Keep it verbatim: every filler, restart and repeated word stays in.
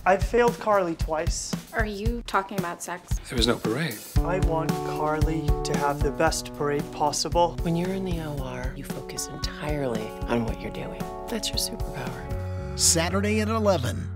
I've failed Carly twice. Are you talking about sex? There was no parade. I want Carly to have the best parade possible. When you're in the O R, you focus entirely on what you're doing. That's your superpower. Saturday at eleven.